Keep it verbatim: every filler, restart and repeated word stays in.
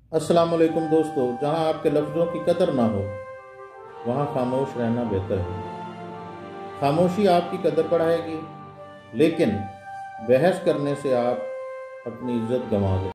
अस्सलाम वालेकुम दोस्तों, जहां आपके लफ्ज़ों की कदर ना हो वहां खामोश रहना बेहतर है। खामोशी आपकी कदर बढ़ाएगी, लेकिन बहस करने से आप अपनी इज्जत गंवा दें।